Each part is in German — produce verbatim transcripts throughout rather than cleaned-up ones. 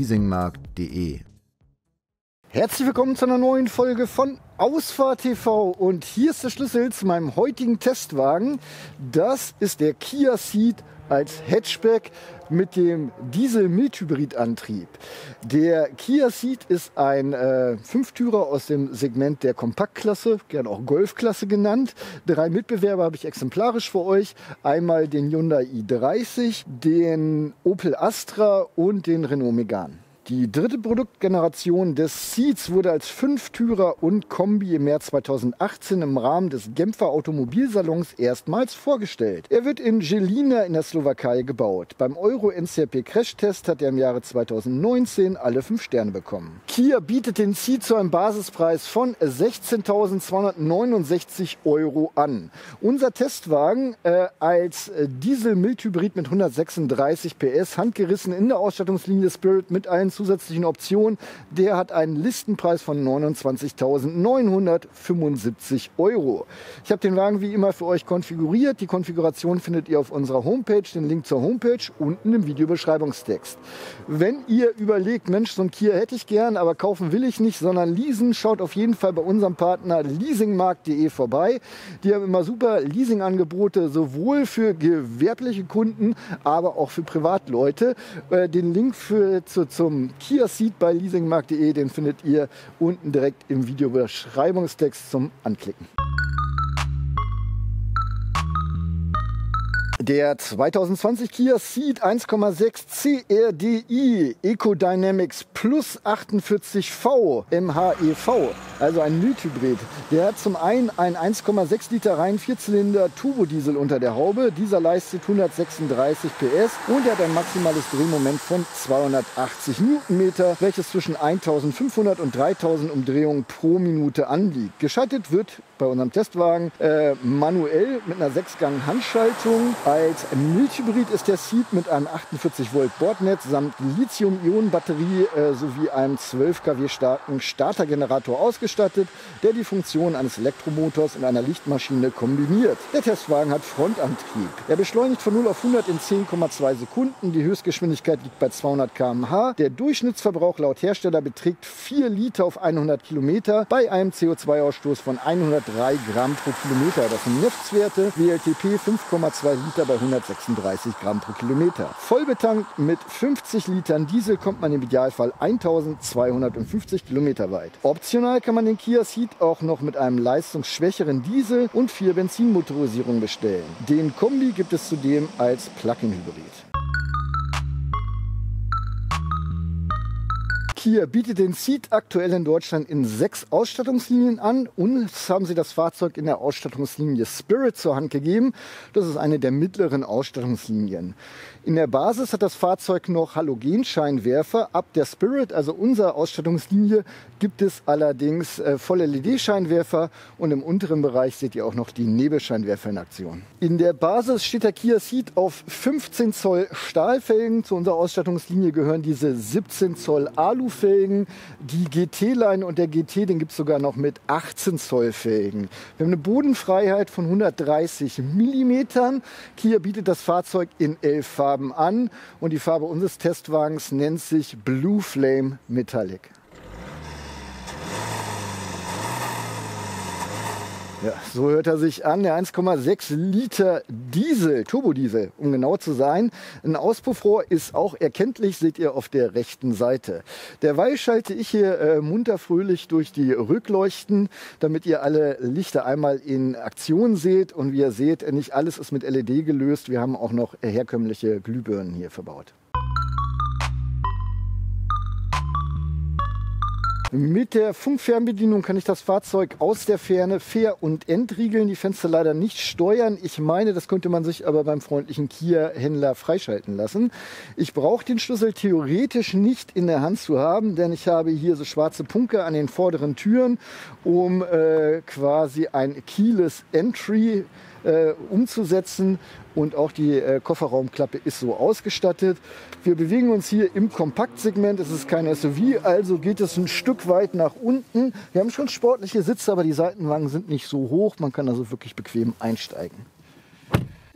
leasingmarkt punkt de. Herzlich willkommen zu einer neuen Folge von Ausfahrt T V und hier ist der Schlüssel zu meinem heutigen Testwagen. Das ist der Kia Ceed als Hatchback mit dem Diesel-Mild-Hybrid-Antrieb. Der Kia Ceed ist ein äh, Fünftürer aus dem Segment der Kompaktklasse, gerne auch Golfklasse genannt. Drei Mitbewerber habe ich exemplarisch für euch. Einmal den Hyundai i dreißig, den Opel Astra und den Renault Megane. Die dritte Produktgeneration des Ceeds wurde als Fünftürer und Kombi im März zweitausendachtzehn im Rahmen des Genfer Automobilsalons erstmals vorgestellt. Er wird in Žilina in der Slowakei gebaut. Beim Euro N C R P Crashtest hat er im Jahre zweitausendneunzehn alle fünf Sterne bekommen. Kia bietet den Ceed zu einem Basispreis von sechzehntausendzweihundertneunundsechzig Euro an. Unser Testwagen äh, als Diesel-Mild-Hybrid mit hundertsechsunddreißig P S, handgerissen in der Ausstattungslinie Spirit mit allen zusätzlichen Optionen, der hat einen Listenpreis von neunundzwanzigtausendneunhundertfünfundsiebzig Euro. Ich habe den Wagen wie immer für euch konfiguriert. Die Konfiguration findet ihr auf unserer Homepage. Den Link zur Homepage unten im Videobeschreibungstext. Wenn ihr überlegt, Mensch, so ein Kia hätte ich gern, aber kaufen will ich nicht, sondern leasen, schaut auf jeden Fall bei unserem Partner leasingmarkt punkt de vorbei. Die haben immer super Leasingangebote, sowohl für gewerbliche Kunden, aber auch für Privatleute. Den Link für, zu, zum Kia Ceed bei leasingmarkt punkt de, den findet ihr unten direkt im Videobeschreibungstext zum Anklicken. Der zweitausendzwanzig Kia Ceed eins Komma sechs C R D I Ecodynamics Plus achtundvierzig V M H E V, also ein Mild-Hybrid. Der hat zum einen einen eins Komma sechs Liter reinen Vierzylinder Turbodiesel unter der Haube. Dieser leistet hundertsechsunddreißig P S und er hat ein maximales Drehmoment von zweihundertachtzig Newtonmeter, welches zwischen eintausendfünfhundert und dreitausend Umdrehungen pro Minute anliegt. Geschaltet wird bei unserem Testwagen äh, manuell mit einer sechs Gang Handschaltung. Als Mild-Hybrid ist der Ceed mit einem achtundvierzig Volt Bordnetz samt Lithium-Ionen-Batterie äh, sowie einem zwölf Kilowatt starken Startergenerator ausgestattet, der die Funktion eines Elektromotors in einer Lichtmaschine kombiniert. Der Testwagen hat Frontantrieb. Er beschleunigt von null auf hundert in zehn Komma zwei Sekunden. Die Höchstgeschwindigkeit liegt bei zweihundert Kilometer pro Stunde. Der Durchschnittsverbrauch laut Hersteller beträgt vier Liter auf hundert Kilometer bei einem C O zwei Ausstoß von hundertdrei Gramm pro Kilometer. Das sind N E F S-Werte, W L T P fünf Komma zwei Liter bei hundertsechsunddreißig Gramm pro Kilometer. Vollbetankt mit fünfzig Litern Diesel kommt man im Idealfall eintausendzweihundertfünfzig Kilometer weit. Optional kann man den Kia Ceed auch noch mit einem leistungsschwächeren Diesel und vier Benzinmotorisierungen bestellen. Den Kombi gibt es zudem als Plug-in-Hybrid. Kia bietet den Ceed aktuell in Deutschland in sechs Ausstattungslinien an. Uns haben sie das Fahrzeug in der Ausstattungslinie Spirit zur Hand gegeben. Das ist eine der mittleren Ausstattungslinien. In der Basis hat das Fahrzeug noch Halogenscheinwerfer. Ab der Spirit, also unserer Ausstattungslinie, gibt es allerdings äh, voll L E D-Scheinwerfer und im unteren Bereich seht ihr auch noch die Nebelscheinwerfer in Aktion. In der Basis steht der Kia Ceed auf fünfzehn Zoll Stahlfelgen. Zu unserer Ausstattungslinie gehören diese siebzehn Zoll Alufelgen. Die G T-Line und der G T, den gibt es sogar noch mit achtzehn Zoll Felgen. Wir haben eine Bodenfreiheit von hundertdreißig Millimetern. Kia bietet das Fahrzeug in elf Farben an und die Farbe unseres Testwagens nennt sich Blue Flame Metallic. Ja, so hört er sich an, der eins Komma sechs Liter Diesel, Turbodiesel, um genau zu sein. Ein Auspuffrohr ist auch erkenntlich, seht ihr auf der rechten Seite. Derweil schalte ich hier äh, munter fröhlich durch die Rückleuchten, damit ihr alle Lichter einmal in Aktion seht. Und wie ihr seht, nicht alles ist mit L E D gelöst. Wir haben auch noch herkömmliche Glühbirnen hier verbaut. Mit der Funkfernbedienung kann ich das Fahrzeug aus der Ferne ver- und entriegeln, die Fenster leider nicht steuern. Ich meine, das könnte man sich aber beim freundlichen Kia-Händler freischalten lassen. Ich brauche den Schlüssel theoretisch nicht in der Hand zu haben, denn ich habe hier so schwarze Punkte an den vorderen Türen, um äh, quasi ein Keyless Entry äh, umzusetzen. Und auch die äh, Kofferraumklappe ist so ausgestattet. Wir bewegen uns hier im Kompaktsegment. Es ist kein S U V, also geht es ein Stück weit nach unten. Wir haben schon sportliche Sitze, aber die Seitenwagen sind nicht so hoch. Man kann also wirklich bequem einsteigen.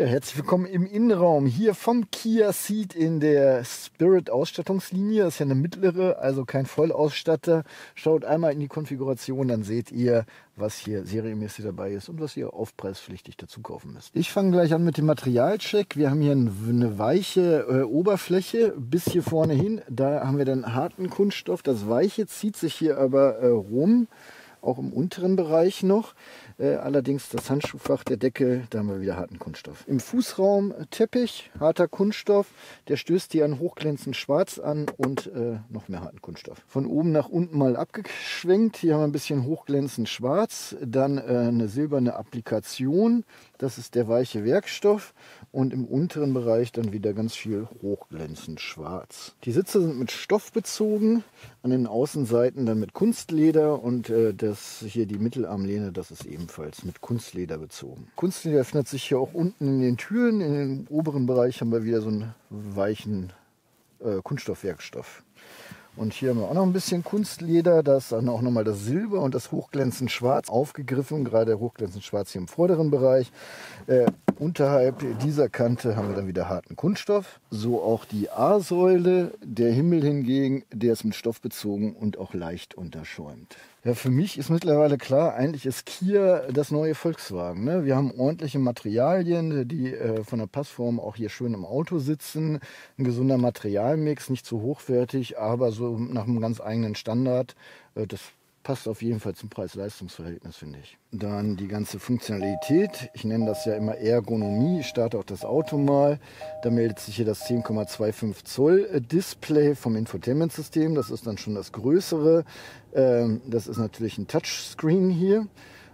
Ja, herzlich willkommen im Innenraum hier vom Kia Ceed in der Spirit Ausstattungslinie. Das ist ja eine mittlere, also kein Vollausstatter. Schaut einmal in die Konfiguration, dann seht ihr, was hier serienmäßig dabei ist und was ihr aufpreispflichtig dazu kaufen müsst. Ich fange gleich an mit dem Materialcheck. Wir haben hier eine weiche äh, Oberfläche bis hier vorne hin. Da haben wir dann harten Kunststoff. Das Weiche zieht sich hier aber äh, rum, auch im unteren Bereich noch. Äh, allerdings das Handschuhfach, der Deckel, da haben wir wieder harten Kunststoff. Im Fußraum Teppich, harter Kunststoff. Der stößt hier an hochglänzend schwarz an und äh, noch mehr harten Kunststoff. Von oben nach unten mal abgeschwenkt. Hier haben wir ein bisschen hochglänzend schwarz. Dann äh, eine silberne Applikation. Das ist der weiche Werkstoff. Und im unteren Bereich dann wieder ganz viel hochglänzend schwarz. Die Sitze sind mit Stoff bezogen. An den Außenseiten dann mit Kunstleder. Und äh, das hier die Mittelarmlehne, das ist ebenfalls mit Kunstleder bezogen. Kunstleder findet sich hier auch unten in den Türen. In dem oberen Bereich haben wir wieder so einen weichen äh, Kunststoffwerkstoff. Und hier haben wir auch noch ein bisschen Kunstleder. Da ist dann auch nochmal das Silber und das hochglänzend Schwarz aufgegriffen. Gerade hochglänzend Schwarz hier im vorderen Bereich. Äh, unterhalb dieser Kante haben wir dann wieder harten Kunststoff. So auch die A-Säule. Der Himmel hingegen, der ist mit Stoff bezogen und auch leicht unterschäumt. Ja, für mich ist mittlerweile klar, eigentlich ist Kia das neue Volkswagen. Ne? Wir haben ordentliche Materialien, die äh, von der Passform auch hier schön im Auto sitzen. Ein gesunder Materialmix, nicht zu hochwertig, aber so nach einem ganz eigenen Standard. Äh, das passt auf jeden Fall zum Preis-Leistungs-Verhältnis, finde ich. Dann die ganze Funktionalität. Ich nenne das ja immer Ergonomie. Ich starte auch das Auto mal. Da meldet sich hier das zehn Komma fünfundzwanzig Zoll Display vom Infotainment-System. Das ist dann schon das größere. Ähm, das ist natürlich ein Touchscreen hier.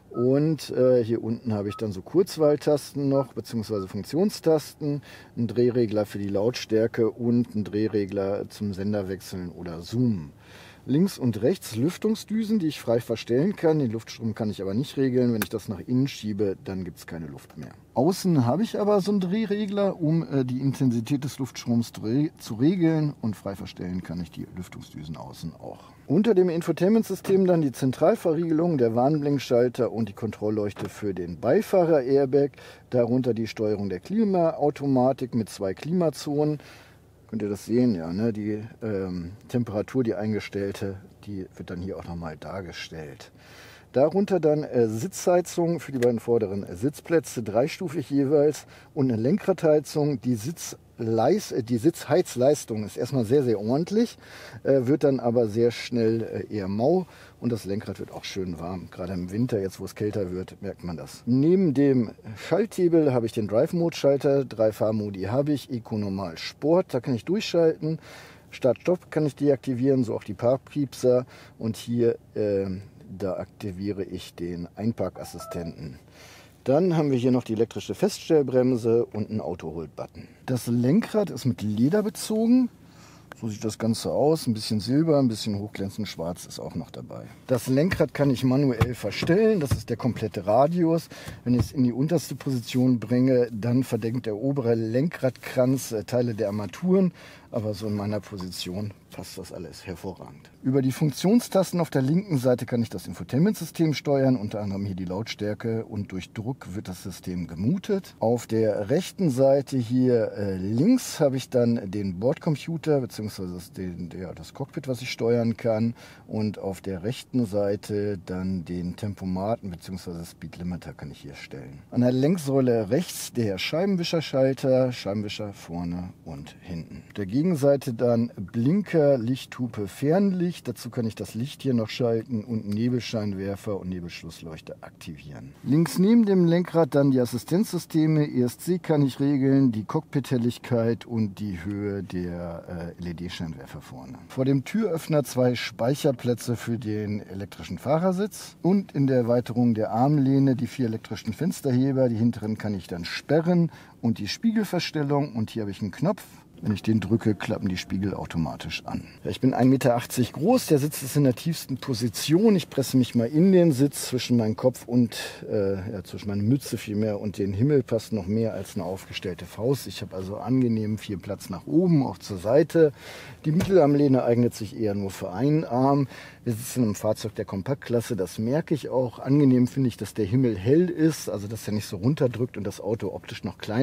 Und äh, hier unten habe ich dann so Kurzwahltasten noch, beziehungsweise Funktionstasten, einen Drehregler für die Lautstärke und einen Drehregler zum Senderwechseln oder Zoomen. Links und rechts Lüftungsdüsen, die ich frei verstellen kann. Den Luftstrom kann ich aber nicht regeln. Wenn ich das nach innen schiebe, dann gibt es keine Luft mehr. Außen habe ich aber so einen Drehregler, um äh, die Intensität des Luftstroms zu regeln. Und frei verstellen kann ich die Lüftungsdüsen außen auch. Unter dem Infotainment-System dann die Zentralverriegelung, der Warnblinkschalter und die Kontrollleuchte für den Beifahrer-Airbag. Darunter die Steuerung der Klimaautomatik mit zwei Klimazonen. Könnt ihr das sehen? Ja, ne? Die ähm, Temperatur, die eingestellte, die wird dann hier auch nochmal dargestellt. Darunter dann äh, Sitzheizung für die beiden vorderen äh, Sitzplätze, dreistufig jeweils. Und eine Lenkradheizung, die Sitzleis, äh, die Sitzheizleistung ist erstmal sehr, sehr ordentlich, äh, wird dann aber sehr schnell äh, eher mau. Und das Lenkrad wird auch schön warm. Gerade im Winter, jetzt wo es kälter wird, merkt man das. Neben dem Schalthebel habe ich den Drive-Mode-Schalter. Drei Fahrmodi habe ich. Eco, Normal, Sport. Da kann ich durchschalten. Start-Stopp kann ich deaktivieren, so auch die Parkpiepser. Und hier, äh, da aktiviere ich den Einparkassistenten. Dann haben wir hier noch die elektrische Feststellbremse und einen Auto-Hold-Button. Das Lenkrad ist mit Leder bezogen. So sieht das Ganze aus. Ein bisschen Silber, ein bisschen hochglänzend schwarz ist auch noch dabei. Das Lenkrad kann ich manuell verstellen. Das ist der komplette Radius. Wenn ich es in die unterste Position bringe, dann verdeckt der obere Lenkradkranz Teile der Armaturen. Aber so in meiner Position passt das alles hervorragend. Über die Funktionstasten auf der linken Seite kann ich das Infotainment-System steuern, unter anderem hier die Lautstärke, und durch Druck wird das System gemutet. Auf der rechten Seite hier äh, links habe ich dann den Bordcomputer bzw. Das, ja, das Cockpit, was ich steuern kann, und auf der rechten Seite dann den Tempomaten bzw. Speed Limiter kann ich hier stellen. An der Lenksäule rechts der Scheibenwischerschalter, Scheibenwischer vorne und hinten. Der Gegenseite dann Blinker, Lichthupe, Fernlicht. Dazu kann ich das Licht hier noch schalten und Nebelscheinwerfer und Nebelschlussleuchte aktivieren. Links neben dem Lenkrad dann die Assistenzsysteme. E S C kann ich regeln, die Cockpit-Helligkeit und die Höhe der äh, L E D-Scheinwerfer vorne. Vor dem Türöffner zwei Speicherplätze für den elektrischen Fahrersitz und in der Erweiterung der Armlehne die vier elektrischen Fensterheber. Die hinteren kann ich dann sperren und die Spiegelverstellung, und hier habe ich einen Knopf. Wenn ich den drücke, klappen die Spiegel automatisch an. Ja, ich bin ein Meter achtzig groß, der Sitz ist in der tiefsten Position. Ich presse mich mal in den Sitz. Zwischen meinem Kopf und, äh, ja, zwischen meiner Mütze vielmehr und den Himmel passt noch mehr als eine aufgestellte Faust. Ich habe also angenehm viel Platz nach oben, auch zur Seite. Die Mittelarmlehne eignet sich eher nur für einen Arm. Wir sitzen im Fahrzeug der Kompaktklasse, das merke ich auch. Angenehm finde ich, dass der Himmel hell ist, also dass er nicht so runterdrückt und das Auto optisch noch kleiner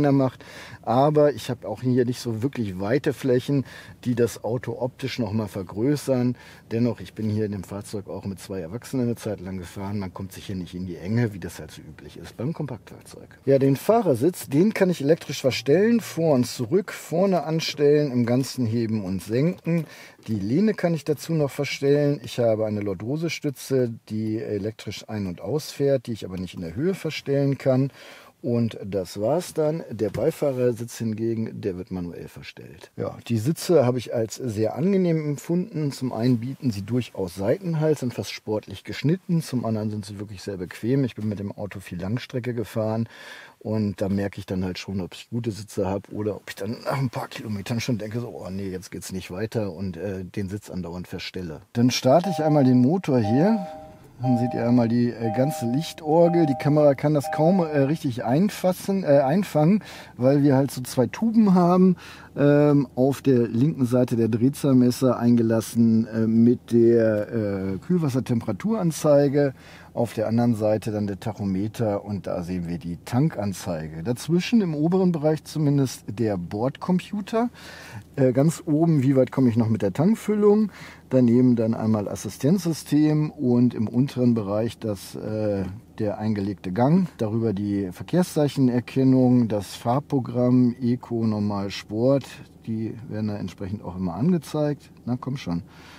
kleiner macht. Aber ich habe auch hier nicht so wirklich weite Flächen, die das Auto optisch nochmal vergrößern. Dennoch, ich bin hier in dem Fahrzeug auch mit zwei Erwachsenen eine Zeit lang gefahren. Man kommt sich hier nicht in die Enge, wie das halt so üblich ist beim Kompaktfahrzeug. Ja, den Fahrersitz, den kann ich elektrisch verstellen, vor und zurück, vorne anstellen, im Ganzen heben und senken. Die Lehne kann ich dazu noch verstellen. Ich habe eine Lordose-Stütze, die elektrisch ein- und ausfährt, die ich aber nicht in der Höhe verstellen kann. Und das war's dann. Der Beifahrersitz hingegen, der wird manuell verstellt. Ja, die Sitze habe ich als sehr angenehm empfunden. Zum einen bieten sie durchaus Seitenhalt, sind fast sportlich geschnitten. Zum anderen sind sie wirklich sehr bequem. Ich bin mit dem Auto viel Langstrecke gefahren. Und da merke ich dann halt schon, ob ich gute Sitze habe oder ob ich dann nach ein paar Kilometern schon denke, so, oh nee, jetzt geht's nicht weiter und äh, den Sitz andauernd verstelle. Dann starte ich einmal den Motor hier. Dann seht ihr einmal die äh, ganze Lichtorgel. Die Kamera kann das kaum äh, richtig einfassen, äh, einfangen, weil wir halt so zwei Tuben haben. Ähm, auf der linken Seite der Drehzahlmesser eingelassen äh, mit der äh, Kühlwassertemperaturanzeige. Auf der anderen Seite dann der Tachometer und da sehen wir die Tankanzeige. Dazwischen im oberen Bereich zumindest der Bordcomputer. Äh, ganz oben, wie weit komme ich noch mit der Tankfüllung. Daneben dann einmal Assistenzsystem und im unteren Bereich das, äh, der eingelegte Gang. Darüber die Verkehrszeichenerkennung, das Fahrprogramm Eco, Normal, Sport. Die werden da entsprechend auch immer angezeigt. Na komm schon.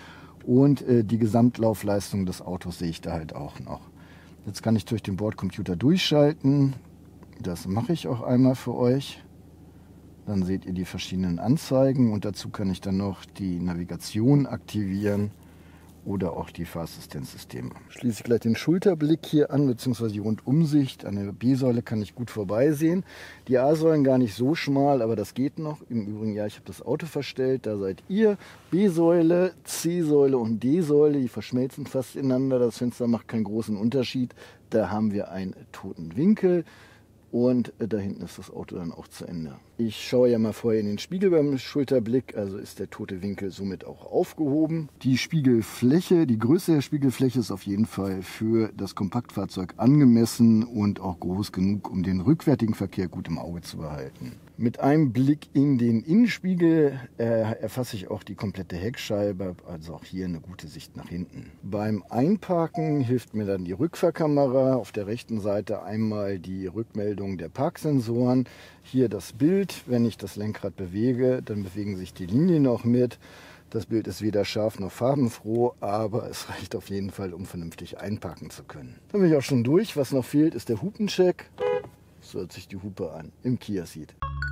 Und äh, die Gesamtlaufleistung des Autos sehe ich da halt auch noch. Jetzt kann ich durch den Bordcomputer durchschalten. Das mache ich auch einmal für euch. Dann seht ihr die verschiedenen Anzeigen und dazu kann ich dann noch die Navigation aktivieren oder auch die Fahrassistenzsysteme. Schließe ich gleich den Schulterblick hier an, beziehungsweise die Rundumsicht. An der B-Säule kann ich gut vorbeisehen. Die A-Säulen gar nicht so schmal, aber das geht noch. Im Übrigen, ja, ich habe das Auto verstellt, da seid ihr. B-Säule, C-Säule und D-Säule, die verschmelzen fast ineinander. Das Fenster macht keinen großen Unterschied. Da haben wir einen toten Winkel. Und da hinten ist das Auto dann auch zu Ende. Ich schaue ja mal vorher in den Spiegel beim Schulterblick, also ist der tote Winkel somit auch aufgehoben. Die Spiegelfläche, die Größe der Spiegelfläche ist auf jeden Fall für das Kompaktfahrzeug angemessen und auch groß genug, um den rückwärtigen Verkehr gut im Auge zu behalten. Mit einem Blick in den Innenspiegel äh, erfasse ich auch die komplette Heckscheibe, also auch hier eine gute Sicht nach hinten. Beim Einparken hilft mir dann die Rückfahrkamera. Auf der rechten Seite einmal die Rückmeldung der Parksensoren. Hier das Bild, wenn ich das Lenkrad bewege, dann bewegen sich die Linien auch mit. Das Bild ist weder scharf noch farbenfroh, aber es reicht auf jeden Fall, um vernünftig einparken zu können. Dann bin ich auch schon durch. Was noch fehlt, ist der Hupencheck. So hört sich die Hupe an im Kia Ceed.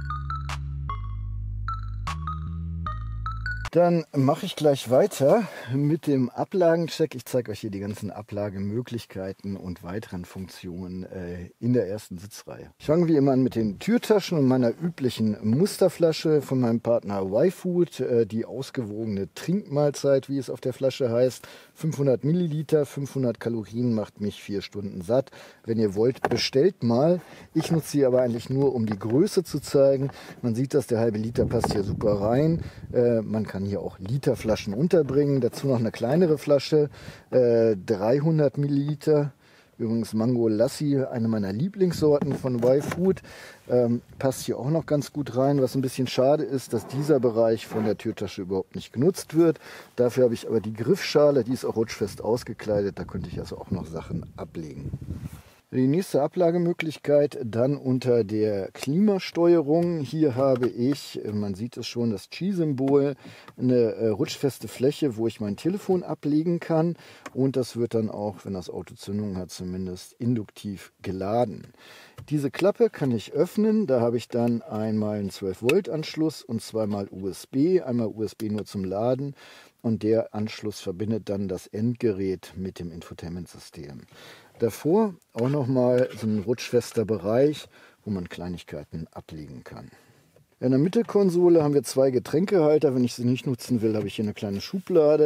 Dann mache ich gleich weiter mit dem Ablagencheck. Ich zeige euch hier die ganzen Ablagemöglichkeiten und weiteren Funktionen äh, in der ersten Sitzreihe. Ich fange wie immer an mit den Türtaschen und meiner üblichen Musterflasche von meinem Partner Y-Food. Äh, die ausgewogene Trinkmahlzeit, wie es auf der Flasche heißt. fünfhundert Milliliter, fünfhundert Kalorien, macht mich vier Stunden satt. Wenn ihr wollt, bestellt mal. Ich nutze sie aber eigentlich nur, um die Größe zu zeigen. Man sieht, dass der halbe Liter passt hier super rein. Äh, man kann hier auch Literflaschen unterbringen. Dazu noch eine kleinere Flasche, äh, dreihundert Milliliter. Übrigens Mango Lassi, eine meiner Lieblingssorten von Y-Food. Ähm, passt hier auch noch ganz gut rein. Was ein bisschen schade ist, dass dieser Bereich von der Türtasche überhaupt nicht genutzt wird. Dafür habe ich aber die Griffschale, die ist auch rutschfest ausgekleidet. Da könnte ich also auch noch Sachen ablegen. Die nächste Ablagemöglichkeit dann unter der Klimasteuerung. Hier habe ich, man sieht es schon, das Qi-Symbol, eine äh, rutschfeste Fläche, wo ich mein Telefon ablegen kann. Und das wird dann auch, wenn das Auto Zündung hat, zumindest induktiv geladen. Diese Klappe kann ich öffnen. Da habe ich dann einmal einen zwölf Volt Anschluss und zweimal U S B. Einmal U S B nur zum Laden. Und der Anschluss verbindet dann das Endgerät mit dem Infotainment-System. Davor auch nochmal so ein rutschfester Bereich, wo man Kleinigkeiten ablegen kann. In der Mittelkonsole haben wir zwei Getränkehalter. Wenn ich sie nicht nutzen will, habe ich hier eine kleine Schublade.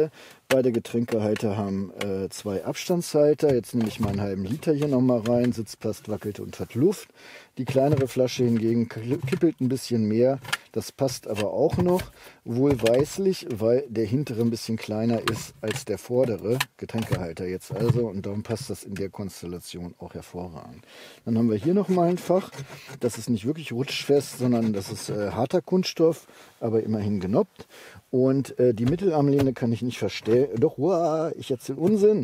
Beide Getränkehalter haben äh, zwei Abstandshalter. Jetzt nehme ich mal einen halben Liter hier nochmal rein. Sitzpast wackelt und hat Luft. Die kleinere Flasche hingegen kippelt ein bisschen mehr. Das passt aber auch noch. Wohlweislich, weil der hintere ein bisschen kleiner ist als der vordere Getränkehalter jetzt also. Und darum passt das in der Konstellation auch hervorragend. Dann haben wir hier nochmal ein Fach. Das ist nicht wirklich rutschfest, sondern das ist äh, harter Kunststoff, aber immerhin genoppt. Und äh, die Mittelarmlehne kann ich nicht verstellen. Doch, wow, ich erzähle Unsinn.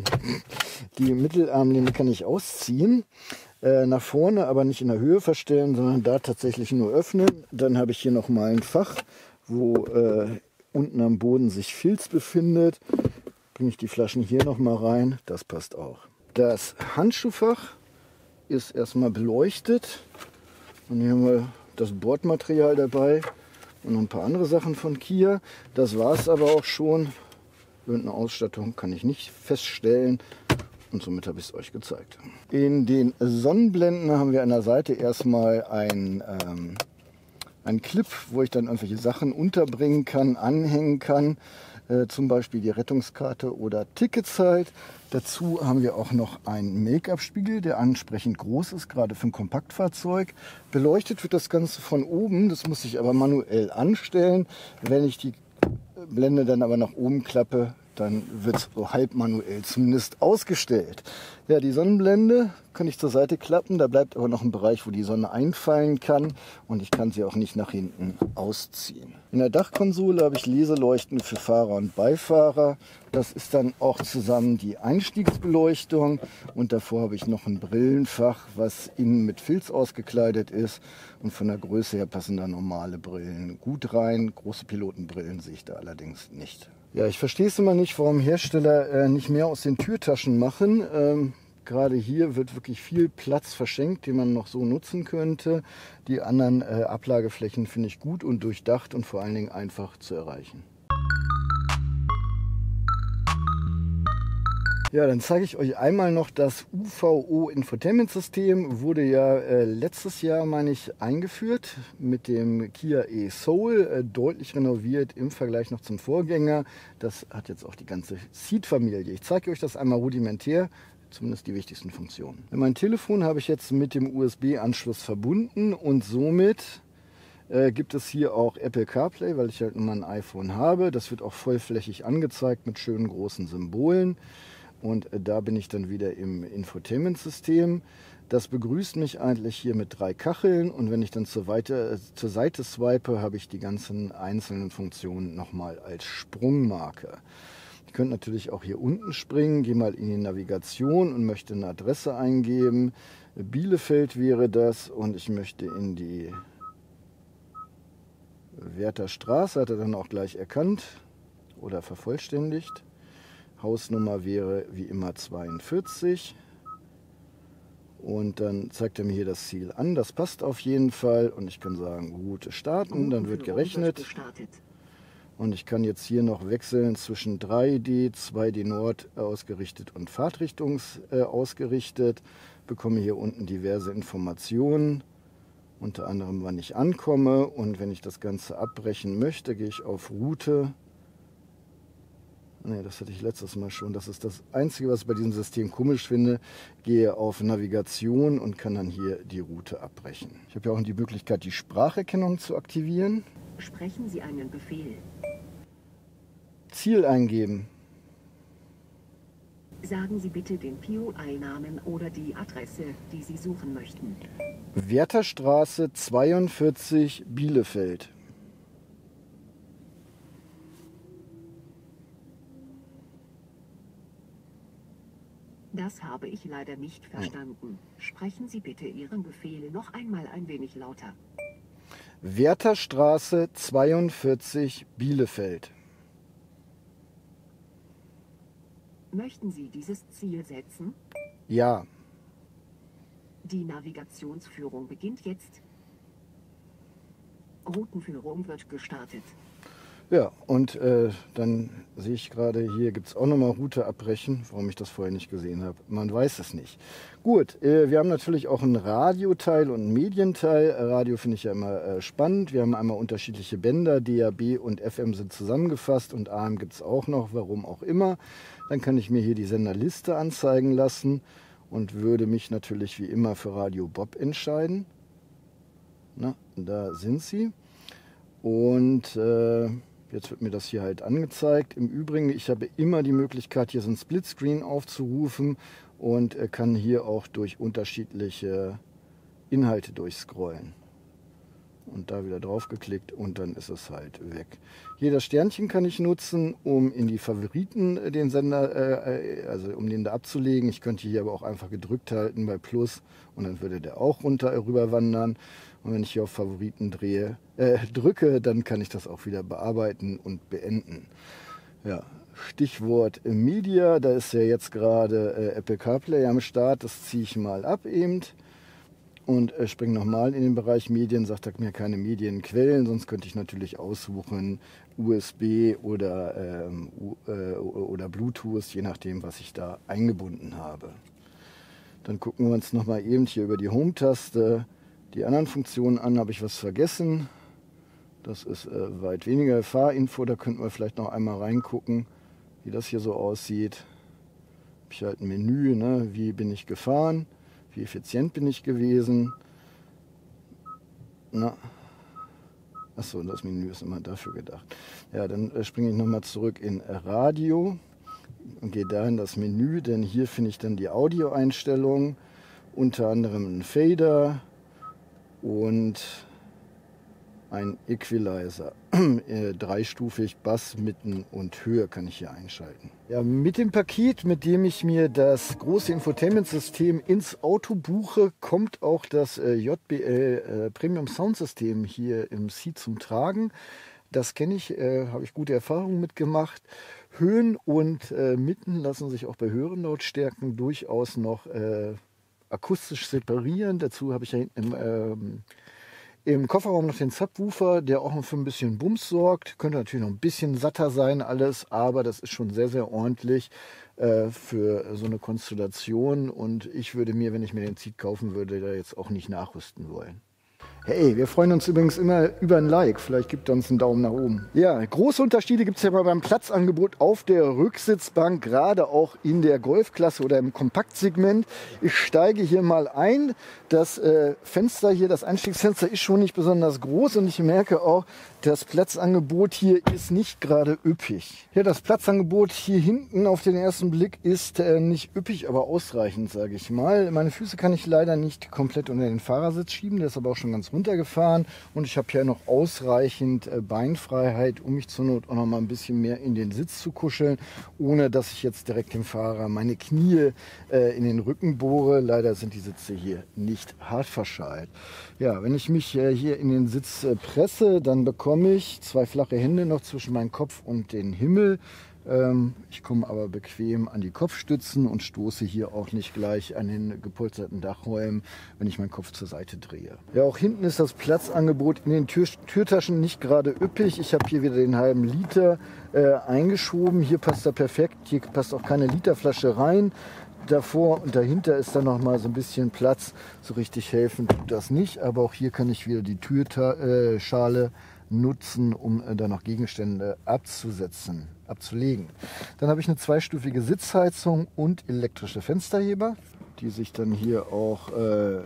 Die Mittelarmlehne kann ich ausziehen. Äh, nach vorne, aber nicht in der Höhe verstellen, sondern da tatsächlich nur öffnen. Dann habe ich hier nochmal ein Fach, wo äh, unten am Boden sich Filz befindet. Bringe ich die Flaschen hier nochmal rein. Das passt auch. Das Handschuhfach ist erstmal beleuchtet. Und hier haben wir das Bordmaterial dabei. Und noch ein paar andere Sachen von Kia. Das war es aber auch schon. Irgendeine Ausstattung kann ich nicht feststellen. Und somit habe ich es euch gezeigt. In den Sonnenblenden haben wir an der Seite erstmal ein, ähm, ein Clip, wo ich dann irgendwelche Sachen unterbringen kann, anhängen kann. Äh, zum Beispiel die Rettungskarte oder Ticketzeit. Dazu haben wir auch noch einen Make-up-Spiegel, der ansprechend groß ist, gerade für ein Kompaktfahrzeug. Beleuchtet wird das Ganze von oben, das muss ich aber manuell anstellen. Wenn ich die Blende dann aber nach oben klappe, dann wird es so halb manuell zumindest ausgestellt. Ja, die Sonnenblende kann ich zur Seite klappen, da bleibt aber noch ein Bereich, wo die Sonne einfallen kann und ich kann sie auch nicht nach hinten ausziehen. In der Dachkonsole habe ich Leseleuchten für Fahrer und Beifahrer. Das ist dann auch zusammen die Einstiegsbeleuchtung und davor habe ich noch ein Brillenfach, was innen mit Filz ausgekleidet ist und von der Größe her passen da normale Brillen gut rein. Große Pilotenbrillen sehe ich da allerdings nicht. Ja, ich verstehe es immer nicht, warum Hersteller äh, nicht mehr aus den Türtaschen machen. Ähm, gerade hier wird wirklich viel Platz verschenkt, den man noch so nutzen könnte. Die anderen äh, Ablageflächen finde ich gut und durchdacht und vor allen Dingen einfach zu erreichen. Ja, dann zeige ich euch einmal noch das U V O-Infotainment-System. Wurde ja äh, letztes Jahr, meine ich, eingeführt mit dem Kia e-Soul. Äh, deutlich renoviert im Vergleich noch zum Vorgänger. Das hat jetzt auch die ganze Seat-Familie. Ich zeige euch das einmal rudimentär, zumindest die wichtigsten Funktionen. Mein Telefon habe ich jetzt mit dem U S B-Anschluss verbunden und somit äh, gibt es hier auch Apple CarPlay, weil ich halt nun mal ein iPhone habe. Das wird auch vollflächig angezeigt mit schönen großen Symbolen. Und da bin ich dann wieder im Infotainment-System. Das begrüßt mich eigentlich hier mit drei Kacheln. Und wenn ich dann zur, Weite, zur Seite swipe, habe ich die ganzen einzelnen Funktionen nochmal als Sprungmarke. Ihr könnt natürlich auch hier unten springen, gehe mal in die Navigation und möchte eine Adresse eingeben. Bielefeld wäre das und ich möchte in die Werther Straße, hat er dann auch gleich erkannt oder vervollständigt. Hausnummer wäre wie immer zweiundvierzig und dann zeigt er mir hier das Ziel an. Das passt auf jeden Fall und ich kann sagen Route starten, dann wird gerechnet und ich kann jetzt hier noch wechseln zwischen drei D, zwei D Nord ausgerichtet und Fahrtrichtungs äh, ausgerichtet. Bekomme hier unten diverse Informationen, unter anderem wann ich ankomme und wenn ich das Ganze abbrechen möchte, gehe ich auf Route. Ne, das hatte ich letztes Mal schon. Das ist das Einzige, was ich bei diesem System komisch finde. Gehe auf Navigation und kann dann hier die Route abbrechen. Ich habe ja auch die Möglichkeit, die Spracherkennung zu aktivieren. Sprechen Sie einen Befehl. Ziel eingeben. Sagen Sie bitte den P O I-Namen oder die Adresse, die Sie suchen möchten. Werther Straße zweiundvierzig, Bielefeld. Das habe ich leider nicht verstanden. Sprechen Sie bitte Ihren Befehl noch einmal ein wenig lauter. Werther Straße zweiundvierzig, Bielefeld. Möchten Sie dieses Ziel setzen? Ja. Die Navigationsführung beginnt jetzt. Routenführung wird gestartet. Ja, und äh, dann sehe ich gerade, hier gibt es auch nochmal Route abbrechen, warum ich das vorher nicht gesehen habe. Man weiß es nicht. Gut, äh, wir haben natürlich auch einen Radioteil und einen Medienteil. Radio finde ich ja immer äh, spannend. Wir haben einmal unterschiedliche Bänder, D A B und F M sind zusammengefasst und A M gibt es auch noch, warum auch immer. Dann kann ich mir hier die Senderliste anzeigen lassen und würde mich natürlich wie immer für Radio Bob entscheiden. Na, da sind sie. Und äh, jetzt wird mir das hier halt angezeigt. Im Übrigen, ich habe immer die Möglichkeit, hier so ein Splitscreen aufzurufen und äh, kann hier auch durch unterschiedliche Inhalte durchscrollen. Und da wieder drauf geklickt und dann ist es halt weg. Hier das Sternchen kann ich nutzen, um in die Favoriten äh, den Sender, äh, also um den da abzulegen. Ich könnte hier aber auch einfach gedrückt halten bei Plus und dann würde der auch runter äh, rüber wandern. Und wenn ich hier auf Favoriten drehe, äh, drücke, dann kann ich das auch wieder bearbeiten und beenden. Ja, Stichwort Media, da ist ja jetzt gerade äh, Apple CarPlay am Start. Das ziehe ich mal ab eben. Und äh, springe nochmal in den Bereich Medien, sagt er mir keine Medienquellen, sonst könnte ich natürlich aussuchen U S B oder, ähm, äh, oder Bluetooth, je nachdem, was ich da eingebunden habe. Dann gucken wir uns nochmal eben hier über die Home-Taste die anderen Funktionen an. Habe ich was vergessen? Das ist äh, weit weniger Fahrinfo, da könnten wir vielleicht noch einmal reingucken, wie das hier so aussieht. Habe ich halt ein Menü, ne? Wie bin ich gefahren? Wie effizient bin ich gewesen? Na, achso, das Menü ist immer dafür gedacht. Ja, dann äh, springe ich nochmal zurück in Radio und gehe da in das Menü, denn hier finde ich dann die Audioeinstellungen, unter anderem einen Fader und ein Equalizer. äh, dreistufig Bass, Mitten und Höhe kann ich hier einschalten. Ja, mit dem Paket, mit dem ich mir das große Infotainment-System ins Auto buche, kommt auch das äh, J B L äh, Premium Soundsystem hier im Seat zum Tragen. Das kenne ich, äh, habe ich gute Erfahrungen mitgemacht. Höhen und äh, Mitten lassen sich auch bei höheren Lautstärken durchaus noch äh, akustisch separieren. Dazu habe ich ja hinten im ähm, Im Kofferraum noch den Subwoofer, der auch noch für ein bisschen Bums sorgt. Könnte natürlich noch ein bisschen satter sein alles, aber das ist schon sehr, sehr ordentlich äh, für so eine Konstellation. Und ich würde mir, wenn ich mir den Seat kaufen würde, da jetzt auch nicht nachrüsten wollen. Hey, wir freuen uns übrigens immer über ein Like. Vielleicht gibt er uns einen Daumen nach oben. Ja, große Unterschiede gibt es ja mal beim Platzangebot auf der Rücksitzbank, gerade auch in der Golfklasse oder im Kompaktsegment. Ich steige hier mal ein. Das äh, Fenster hier, das Einstiegsfenster ist schon nicht besonders groß und ich merke auch, das Platzangebot hier ist nicht gerade üppig. Ja, das Platzangebot hier hinten auf den ersten Blick ist äh, nicht üppig, aber ausreichend, sage ich mal. Meine Füße kann ich leider nicht komplett unter den Fahrersitz schieben, der ist aber auch schon ganz runtergefahren und ich habe hier noch ausreichend äh, Beinfreiheit, um mich zur Not auch noch mal ein bisschen mehr in den Sitz zu kuscheln, ohne dass ich jetzt direkt dem Fahrer meine Knie äh, in den Rücken bohre. Leider sind die Sitze hier nicht hart verschalt. Ja, wenn ich mich äh, hier in den Sitz äh, presse, dann bekomme ich zwei flache Hände noch zwischen meinen Kopf und den Himmel. Ähm, ich komme aber bequem an die Kopfstützen und stoße hier auch nicht gleich an den gepolsterten Dachräumen, wenn ich meinen Kopf zur Seite drehe. Ja, auch hinten ist das Platzangebot in den Tür Türtaschen nicht gerade üppig. Ich habe hier wieder den halben Liter äh, eingeschoben. Hier passt er perfekt. Hier passt auch keine Literflasche rein. Davor und dahinter ist dann noch mal so ein bisschen Platz. So richtig helfen tut das nicht, aber auch hier kann ich wieder die Türschale äh, nutzen, um äh, da noch Gegenstände abzusetzen, abzulegen. Dann habe ich eine zweistufige Sitzheizung und elektrische Fensterheber, die sich dann hier auch äh,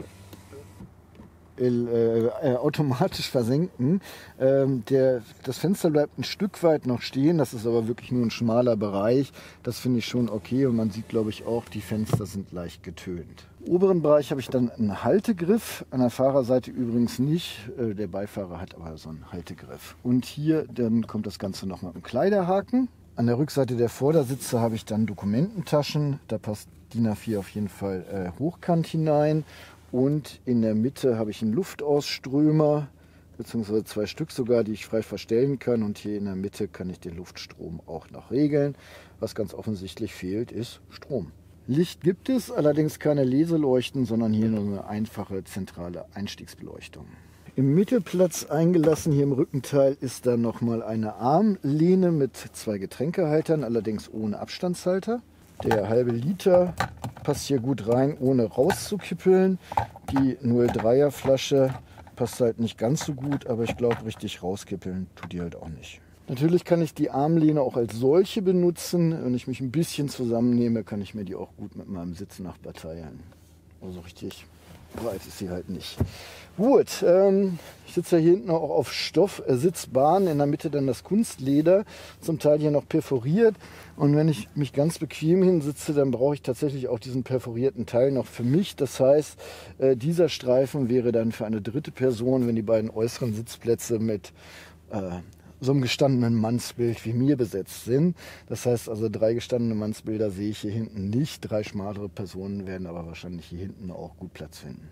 Äh, automatisch versenken. Ähm, der, das Fenster bleibt ein Stück weit noch stehen, das ist aber wirklich nur ein schmaler Bereich. Das finde ich schon okay und man sieht, glaube ich, auch, die Fenster sind leicht getönt. Im oberen Bereich habe ich dann einen Haltegriff, an der Fahrerseite übrigens nicht. Äh, der Beifahrer hat aber so einen Haltegriff. Und hier dann kommt das Ganze noch mit einem Kleiderhaken. An der Rückseite der Vordersitze habe ich dann Dokumententaschen, da passt D I N A vier auf jeden Fall äh, hochkant hinein. Und in der Mitte habe ich einen Luftausströmer, beziehungsweise zwei Stück sogar, die ich frei verstellen kann. Und hier in der Mitte kann ich den Luftstrom auch noch regeln. Was ganz offensichtlich fehlt, ist Strom. Licht gibt es, allerdings keine Leseleuchten, sondern hier nur eine einfache zentrale Einstiegsbeleuchtung. Im Mittelplatz eingelassen, hier im Rückenteil, ist dann nochmal eine Armlehne mit zwei Getränkehaltern, allerdings ohne Abstandshalter. Der halbe Liter passt hier gut rein, ohne rauszukippeln. Die null Komma dreier Flasche passt halt nicht ganz so gut, aber ich glaube, richtig rauskippeln tut die halt auch nicht. Natürlich kann ich die Armlehne auch als solche benutzen. Wenn ich mich ein bisschen zusammennehme, kann ich mir die auch gut mit meinem Sitznachbar teilen. Also richtig breit ist sie halt nicht. Gut, ähm, ich sitze ja hier hinten auch auf Stoff-Sitzbahn, in der Mitte dann das Kunstleder, zum Teil hier noch perforiert. Und wenn ich mich ganz bequem hinsitze, dann brauche ich tatsächlich auch diesen perforierten Teil noch für mich. Das heißt, äh, dieser Streifen wäre dann für eine dritte Person, wenn die beiden äußeren Sitzplätze mit äh, so einem gestandenen Mannsbild wie mir besetzt sind. Das heißt also, drei gestandene Mannsbilder sehe ich hier hinten nicht. Drei schmalere Personen werden aber wahrscheinlich hier hinten auch gut Platz finden.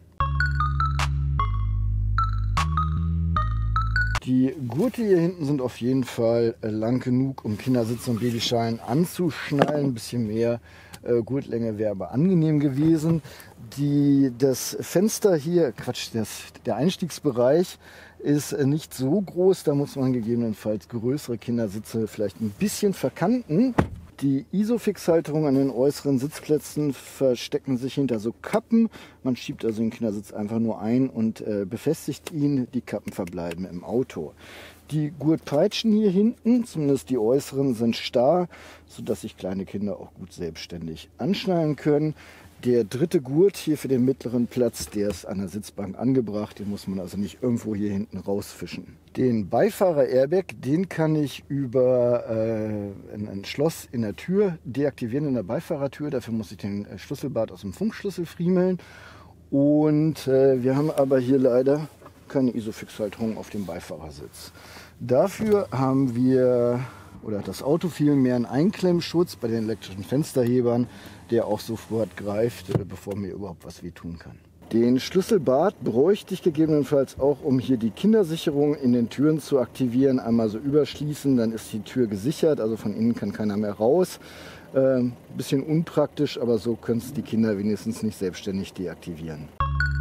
Die Gurte hier hinten sind auf jeden Fall lang genug, um Kindersitze und Babyschalen anzuschnallen. Ein bisschen mehr äh, Gurtlänge wäre aber angenehm gewesen. Die, das Fenster hier, Quatsch, das, der Einstiegsbereich ist nicht so groß. Da muss man gegebenenfalls größere Kindersitze vielleicht ein bisschen verkanten. Die Isofix-Halterungen an den äußeren Sitzplätzen verstecken sich hinter so Kappen. Man schiebt also den Kindersitz einfach nur ein und äh, befestigt ihn. Die Kappen verbleiben im Auto. Die Gurtpeitschen hier hinten, zumindest die äußeren, sind starr, sodass sich kleine Kinder auch gut selbstständig anschnallen können. Der dritte Gurt hier für den mittleren Platz, der ist an der Sitzbank angebracht. Den muss man also nicht irgendwo hier hinten rausfischen. Den Beifahrer-Airbag, den kann ich über äh, ein, ein Schloss in der Tür deaktivieren, in der Beifahrertür. Dafür muss ich den äh, Schlüsselbart aus dem Funkschlüssel friemeln. Und äh, wir haben aber hier leider keine Isofix-Halterung auf dem Beifahrersitz. Dafür haben wir, oder das Auto vielmehr, einen Einklemmschutz bei den elektrischen Fensterhebern, der auch sofort greift, bevor mir überhaupt was wehtun kann. Den Schlüsselbart bräuchte ich gegebenenfalls auch, um hier die Kindersicherung in den Türen zu aktivieren. Einmal so überschließen, dann ist die Tür gesichert, also von innen kann keiner mehr raus. Äh, bisschen unpraktisch, aber so können es die Kinder wenigstens nicht selbstständig deaktivieren.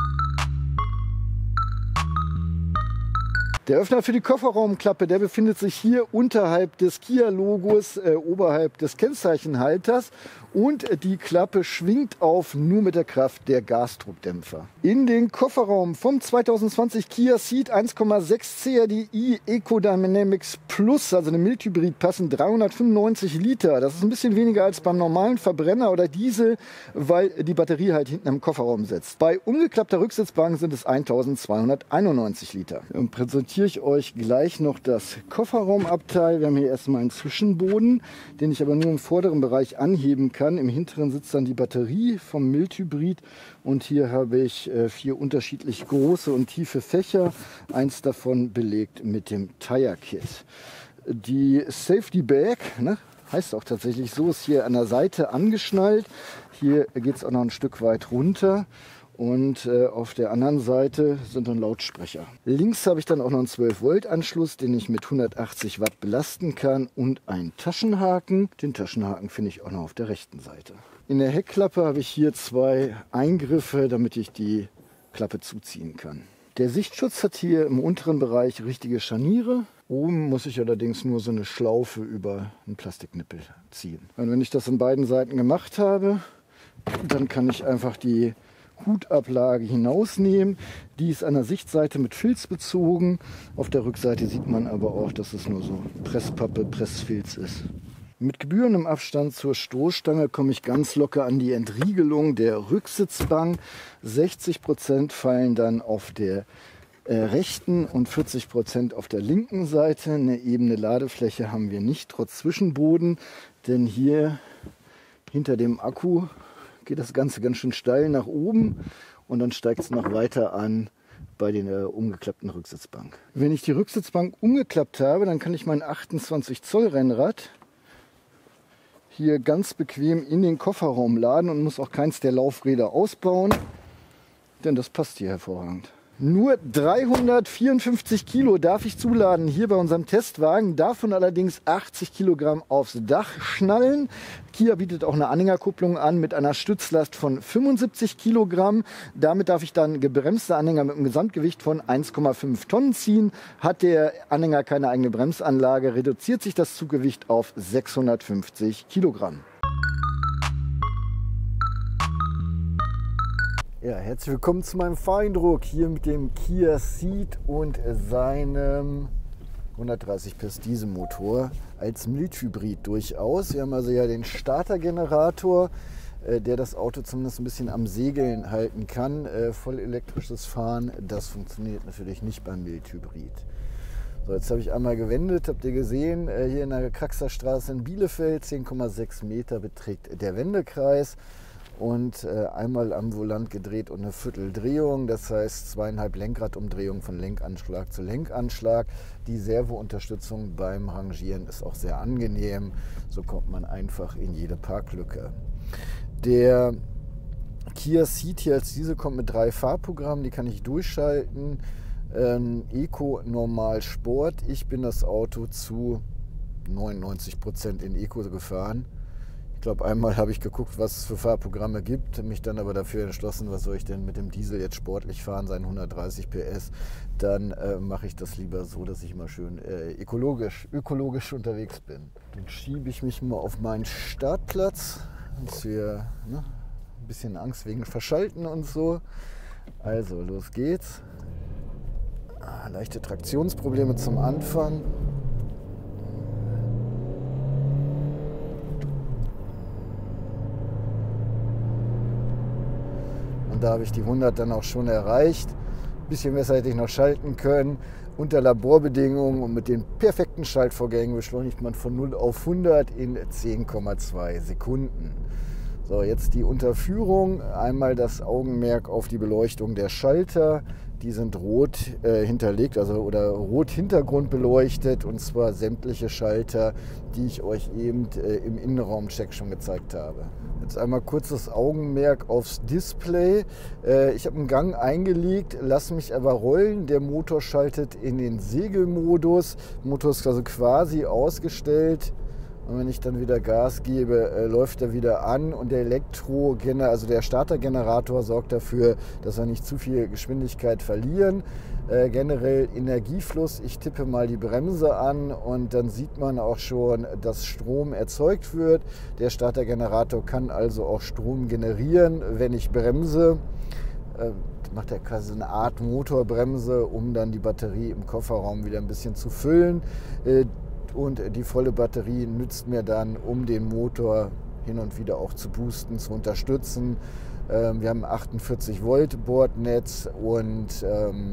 Der Öffner für die Kofferraumklappe, der befindet sich hier unterhalb des Kia-Logos, äh, oberhalb des Kennzeichenhalters. Und äh, die Klappe schwingt auf nur mit der Kraft der Gasdruckdämpfer. In den Kofferraum vom zweitausendzwanzig Kia Ceed eins Komma sechs C R D I Eco Dynamics Plus, also eine Mildhybrid, passen dreihundertfünfundneunzig Liter. Das ist ein bisschen weniger als beim normalen Verbrenner oder Diesel, weil die Batterie halt hinten im Kofferraum sitzt. Bei umgeklappter Rücksitzbank sind es eintausendzweihunderteinundneunzig Liter. Und präsentiere ich euch gleich noch das Kofferraumabteil. Wir haben hier erstmal einen Zwischenboden, den ich aber nur im vorderen Bereich anheben kann. Im hinteren sitzt dann die Batterie vom Mildhybrid und hier habe ich äh, vier unterschiedlich große und tiefe Fächer, eins davon belegt mit dem Tire Kit. Die Safety Bag, ne, heißt auch tatsächlich so, ist hier an der Seite angeschnallt. Hier geht es auch noch ein Stück weit runter. Und äh, auf der anderen Seite sind dann Lautsprecher. Links habe ich dann auch noch einen zwölf Volt Anschluss, den ich mit hundertachtzig Watt belasten kann und einen Taschenhaken. Den Taschenhaken finde ich auch noch auf der rechten Seite. In der Heckklappe habe ich hier zwei Eingriffe, damit ich die Klappe zuziehen kann. Der Sichtschutz hat hier im unteren Bereich richtige Scharniere. Oben muss ich allerdings nur so eine Schlaufe über einen Plastiknippel ziehen. Und wenn ich das an beiden Seiten gemacht habe, dann kann ich einfach die Hutablage hinausnehmen. Die ist an der Sichtseite mit Filz bezogen. Auf der Rückseite sieht man aber auch, dass es nur so Presspappe, Pressfilz ist. Mit gebührendem Abstand zur Stoßstange komme ich ganz locker an die Entriegelung der Rücksitzbank. sechzig Prozent fallen dann auf der äh, rechten und vierzig Prozent auf der linken Seite. Eine ebene Ladefläche haben wir nicht, trotz Zwischenboden, denn hier hinter dem Akku geht das Ganze ganz schön steil nach oben und dann steigt es noch weiter an bei der äh, umgeklappten Rücksitzbank. Wenn ich die Rücksitzbank umgeklappt habe, dann kann ich mein achtundzwanzig Zoll Rennrad hier ganz bequem in den Kofferraum laden und muss auch keins der Laufräder ausbauen, denn das passt hier hervorragend. Nur dreihundertvierundfünfzig Kilo darf ich zuladen hier bei unserem Testwagen, davon allerdings achtzig Kilogramm aufs Dach schnallen. Kia bietet auch eine Anhängerkupplung an mit einer Stützlast von fünfundsiebzig Kilogramm. Damit darf ich dann gebremste Anhänger mit einem Gesamtgewicht von eins Komma fünf Tonnen ziehen. Hat der Anhänger keine eigene Bremsanlage, reduziert sich das Zuggewicht auf sechshundertfünfzig Kilogramm. Ja, herzlich willkommen zu meinem Fahreindruck hier mit dem Kia Ceed und seinem hundertdreißig PS Dieselmotor als Mildhybrid durchaus. Wir haben also ja den Startergenerator, äh, der das Auto zumindest ein bisschen am Segeln halten kann. Äh, voll elektrisches Fahren, das funktioniert natürlich nicht beim Mildhybrid. So, jetzt habe ich einmal gewendet, habt ihr gesehen, äh, hier in der Kraxerstraße in Bielefeld, zehn Komma sechs Meter beträgt der Wendekreis. Und äh, einmal am Volant gedreht und eine Vierteldrehung, das heißt zweieinhalb Lenkradumdrehungen von Lenkanschlag zu Lenkanschlag. Die Servounterstützung beim Rangieren ist auch sehr angenehm, so kommt man einfach in jede Parklücke. Der Kia Ceed hier als Diesel kommt mit drei Fahrprogrammen, die kann ich durchschalten. Ähm, Eco, Normal, Sport. Ich bin das Auto zu neunundneunzig Prozent in Eco gefahren. Ich glaube, einmal habe ich geguckt, was es für Fahrprogramme gibt, mich dann aber dafür entschlossen, was soll ich denn mit dem Diesel jetzt sportlich fahren, seinen hundertdreißig PS, dann äh, mache ich das lieber so, dass ich immer schön äh, ökologisch, ökologisch unterwegs bin. Dann schiebe ich mich mal auf meinen Startplatz, jetzt hier ne, ein bisschen Angst wegen Verschalten und so. Also, los geht's. Ah, leichte Traktionsprobleme zum Anfang. Und da habe ich die hundert dann auch schon erreicht. Ein bisschen besser hätte ich noch schalten können. Unter Laborbedingungen und mit den perfekten Schaltvorgängen beschleunigt man von null auf hundert in zehn Komma zwei Sekunden. So, jetzt die Unterführung. Einmal das Augenmerk auf die Beleuchtung der Schalter. Die sind rot äh, hinterlegt, also oder rot Hintergrund beleuchtet, und zwar sämtliche Schalter, die ich euch eben äh, im Innenraumcheck schon gezeigt habe. Jetzt einmal kurz das Augenmerk aufs Display. Äh, ich habe einen Gang eingelegt, lasse mich aber rollen. Der Motor schaltet in den Segelmodus. Der Motor ist also quasi ausgestellt. Und wenn ich dann wieder Gas gebe, äh, läuft er wieder an, und der Elektro, also der Startergenerator sorgt dafür, dass wir nicht zu viel Geschwindigkeit verlieren. Äh, generell Energiefluss, ich tippe mal die Bremse an und dann sieht man auch schon, dass Strom erzeugt wird. Der Startergenerator kann also auch Strom generieren, wenn ich bremse. Äh, macht er quasi eine Art Motorbremse, um dann die Batterie im Kofferraum wieder ein bisschen zu füllen. Äh, Und die volle Batterie nützt mir dann, um den Motor hin und wieder auch zu boosten, zu unterstützen. Ähm, wir haben achtundvierzig Volt Bordnetz, und ähm,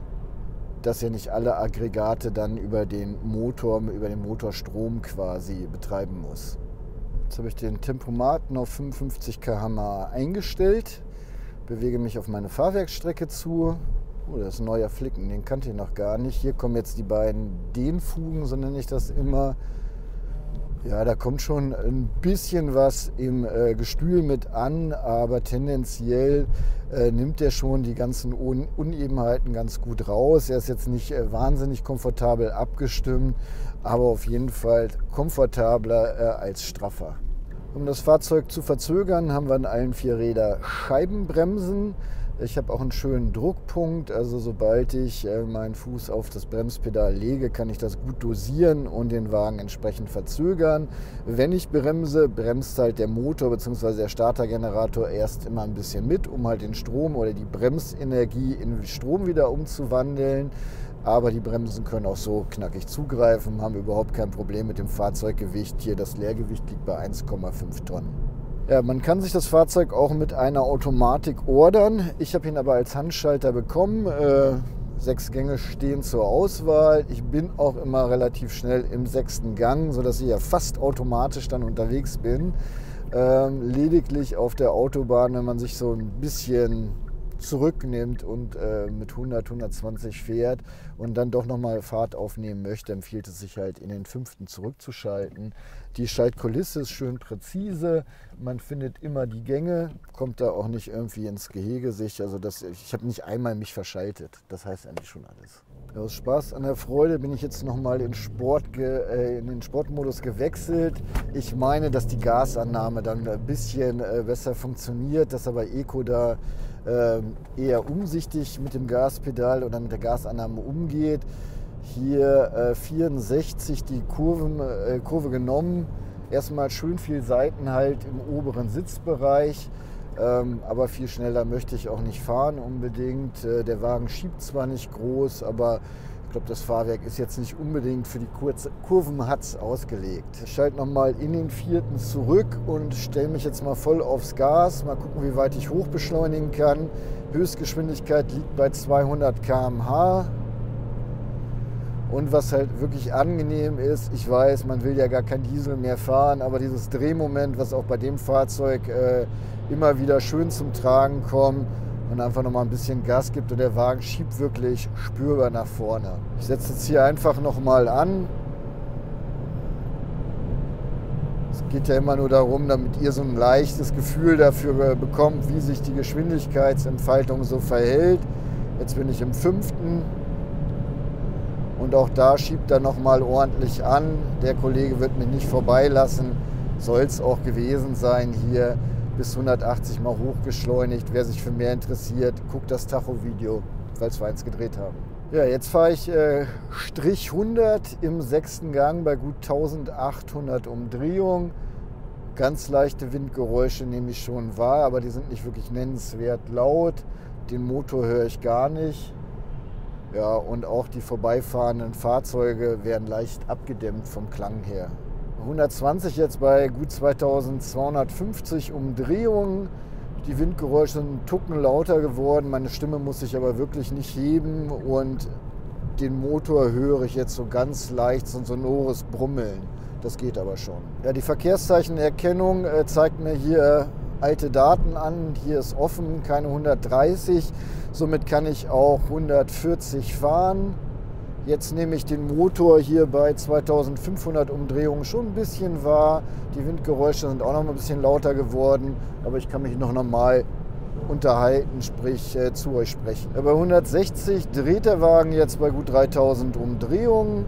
dass ja nicht alle Aggregate dann über den Motor, über den Motorstrom quasi betreiben muss. Jetzt habe ich den Tempomaten auf fünfundfünfzig Kilometer pro Stunde eingestellt, bewege mich auf meine Fahrwerksstrecke zu. Oh, das ist ein neuer Flicken, den kannte ich noch gar nicht. Hier kommen jetzt die beiden Dehnfugen, so nenne ich das immer. Ja, da kommt schon ein bisschen was im äh, Gestühl mit an, aber tendenziell äh, nimmt er schon die ganzen Un Unebenheiten ganz gut raus. Er ist jetzt nicht äh, wahnsinnig komfortabel abgestimmt, aber auf jeden Fall komfortabler äh, als straffer. Um das Fahrzeug zu verzögern, haben wir an allen vier Rädern Scheibenbremsen. Ich habe auch einen schönen Druckpunkt, also sobald ich äh, meinen Fuß auf das Bremspedal lege, kann ich das gut dosieren und den Wagen entsprechend verzögern. Wenn ich bremse, bremst halt der Motor bzw. der Startergenerator erst immer ein bisschen mit, um halt den Strom oder die Bremsenergie in Strom wieder umzuwandeln. Aber die Bremsen können auch so knackig zugreifen, haben überhaupt kein Problem mit dem Fahrzeuggewicht. Hier das Leergewicht liegt bei eins Komma fünf Tonnen. Ja, man kann sich das Fahrzeug auch mit einer Automatik ordern. Ich habe ihn aber als Handschalter bekommen. Äh, sechs Gänge stehen zur Auswahl. Ich bin auch immer relativ schnell im sechsten Gang, sodass ich ja fast automatisch dann unterwegs bin. Ähm, lediglich auf der Autobahn, wenn man sich so ein bisschen zurücknimmt und äh, mit hundert, hundertzwanzig fährt und dann doch nochmal Fahrt aufnehmen möchte, empfiehlt es sich halt in den fünften zurückzuschalten. Die Schaltkulisse ist schön präzise, man findet immer die Gänge, kommt da auch nicht irgendwie ins Gehege sich. Also das, ich habe nicht einmal mich verschaltet, das heißt eigentlich schon alles. Aus Spaß an der Freude bin ich jetzt nochmal in, Sport äh, in den Sportmodus gewechselt. Ich meine, dass die Gasannahme dann ein bisschen äh, besser funktioniert, dass aber Eco da äh, eher umsichtig mit dem Gaspedal oder mit der Gasannahme umgeht. Hier äh, vierundsechzig die Kurven, äh, Kurve genommen. Erstmal schön viel Seitenhalt im oberen Sitzbereich. Ähm, aber viel schneller möchte ich auch nicht fahren unbedingt. Äh, der Wagen schiebt zwar nicht groß, aber ich glaube, das Fahrwerk ist jetzt nicht unbedingt für die Kurze, Kurvenhatz ausgelegt. Ich schalte nochmal in den vierten zurück und stelle mich jetzt mal voll aufs Gas. Mal gucken, wie weit ich hoch beschleunigen kann. Höchstgeschwindigkeit liegt bei zweihundert Kilometer pro Stunde. Und was halt wirklich angenehm ist, ich weiß, man will ja gar kein Diesel mehr fahren, aber dieses Drehmoment, was auch bei dem Fahrzeug äh, immer wieder schön zum Tragen kommt und einfach nochmal ein bisschen Gas gibt und der Wagen schiebt wirklich spürbar nach vorne. Ich setze jetzt hier einfach nochmal an. Es geht ja immer nur darum, damit ihr so ein leichtes Gefühl dafür bekommt, wie sich die Geschwindigkeitsentfaltung so verhält. Jetzt bin ich im fünften. Und auch da schiebt er nochmal ordentlich an. Der Kollege wird mich nicht vorbeilassen. Soll es auch gewesen sein hier. Bis hundertachtzig mal hochgeschleunigt. Wer sich für mehr interessiert, guckt das Tacho-Video, falls wir eins gedreht haben. Ja, jetzt fahre ich äh, Strich hundert im sechsten Gang bei gut eintausendachthundert Umdrehungen. Ganz leichte Windgeräusche nehme ich schon wahr, aber die sind nicht wirklich nennenswert laut. Den Motor höre ich gar nicht. Ja, und auch die vorbeifahrenden Fahrzeuge werden leicht abgedämmt vom Klang her. hundertzwanzig jetzt bei gut zweitausendzweihundertfünfzig Umdrehungen. Die Windgeräusche sind einen Tucken lauter geworden. Meine Stimme muss sich aber wirklich nicht heben und den Motor höre ich jetzt so ganz leicht, so ein sonores Brummeln. Das geht aber schon. Ja, die Verkehrszeichenerkennung äh, zeigt mir hier alte Daten an. Hier ist offen, keine hundertdreißig. Somit kann ich auch hundertvierzig fahren. Jetzt nehme ich den Motor hier bei zweitausendfünfhundert Umdrehungen schon ein bisschen wahr. Die Windgeräusche sind auch noch mal ein bisschen lauter geworden, aber ich kann mich noch normal unterhalten, sprich äh, zu euch sprechen. Bei hundertsechzig dreht der Wagen jetzt bei gut dreitausend Umdrehungen.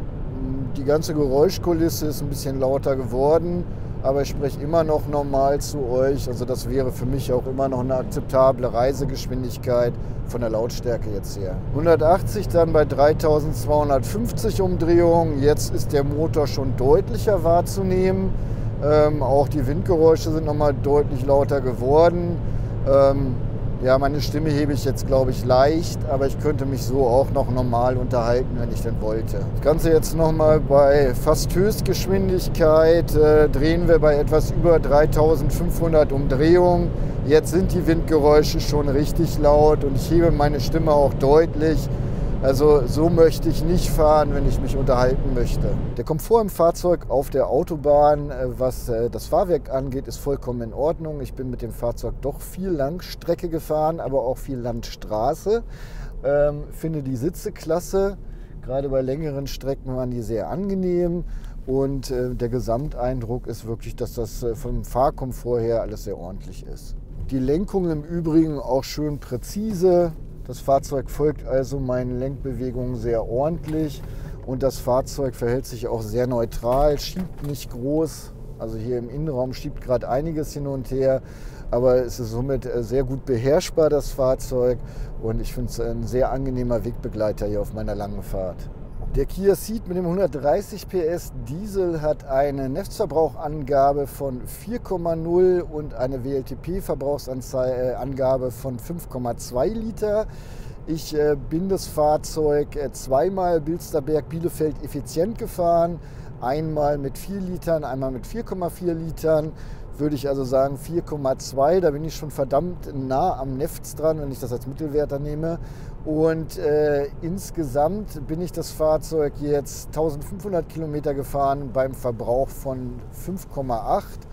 Die ganze Geräuschkulisse ist ein bisschen lauter geworden, aber ich spreche immer noch normal zu euch. Also das wäre für mich auch immer noch eine akzeptable Reisegeschwindigkeit von der Lautstärke jetzt her. hundertachtzig dann bei dreitausendzweihundertfünfzig Umdrehungen. Jetzt ist der Motor schon deutlicher wahrzunehmen. Ähm, auch die Windgeräusche sind nochmal deutlich lauter geworden. Ähm, ja, meine Stimme hebe ich jetzt, glaube ich, leicht, aber ich könnte mich so auch noch normal unterhalten, wenn ich denn wollte. Das Ganze jetzt nochmal bei fast Höchstgeschwindigkeit, äh, drehen wir bei etwas über dreitausendfünfhundert Umdrehungen. Jetzt sind die Windgeräusche schon richtig laut und ich hebe meine Stimme auch deutlich. Also so möchte ich nicht fahren, wenn ich mich unterhalten möchte. Der Komfort im Fahrzeug auf der Autobahn, was das Fahrwerk angeht, ist vollkommen in Ordnung. Ich bin mit dem Fahrzeug doch viel Langstrecke gefahren, aber auch viel Landstraße. Ähm, finde die Sitze klasse. Gerade bei längeren Strecken waren die sehr angenehm. Und äh, der Gesamteindruck ist wirklich, dass das äh, vom Fahrkomfort her alles sehr ordentlich ist. Die Lenkung im Übrigen auch schön präzise. Das Fahrzeug folgt also meinen Lenkbewegungen sehr ordentlich und das Fahrzeug verhält sich auch sehr neutral, schiebt nicht groß. Also hier im Innenraum schiebt gerade einiges hin und her, aber es ist somit sehr gut beherrschbar, das Fahrzeug. Und ich finde es ein sehr angenehmer Wegbegleiter hier auf meiner langen Fahrt. Der Kia Ceed mit dem hundertdreißig P S Diesel hat eine Netzverbrauchangabe von vier Komma null und eine W L T P-Verbrauchsangabe von fünf Komma zwei Liter. Ich äh, bin das Fahrzeug äh, zweimal Bilsterberg-Bielefeld effizient gefahren. Einmal mit vier Litern, einmal mit vier Komma vier Litern. Würde ich also sagen vier Komma zwei, da bin ich schon verdammt nah am Nefts dran, wenn ich das als Mittelwert nehme. Und äh, insgesamt bin ich das Fahrzeug jetzt eintausendfünfhundert Kilometer gefahren beim Verbrauch von fünf Komma acht.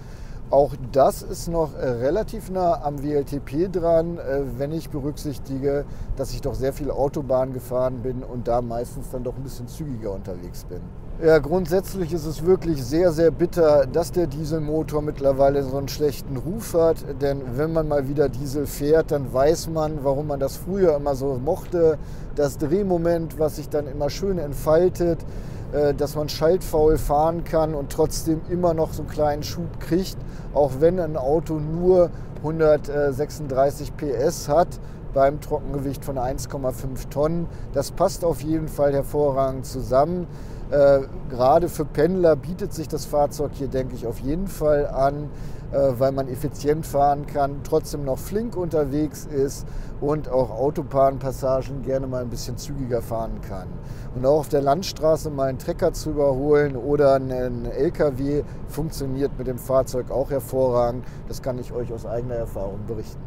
Auch das ist noch äh, relativ nah am W L T P dran, äh, wenn ich berücksichtige, dass ich doch sehr viel Autobahn gefahren bin und da meistens dann doch ein bisschen zügiger unterwegs bin. Ja, grundsätzlich ist es wirklich sehr, sehr bitter, dass der Dieselmotor mittlerweile so einen schlechten Ruf hat. Denn wenn man mal wieder Diesel fährt, dann weiß man, warum man das früher immer so mochte. Das Drehmoment, was sich dann immer schön entfaltet, dass man schaltfaul fahren kann und trotzdem immer noch so einen kleinen Schub kriegt, auch wenn ein Auto nur hundertsechsunddreißig P S hat beim Trockengewicht von eins Komma fünf Tonnen. Das passt auf jeden Fall hervorragend zusammen. Äh, gerade für Pendler bietet sich das Fahrzeug hier, denke ich, auf jeden Fall an, äh, weil man effizient fahren kann, trotzdem noch flink unterwegs ist und auch Autobahnpassagen gerne mal ein bisschen zügiger fahren kann. Und auch auf der Landstraße mal einen Trecker zu überholen oder einen L K W funktioniert mit dem Fahrzeug auch hervorragend. Das kann ich euch aus eigener Erfahrung berichten.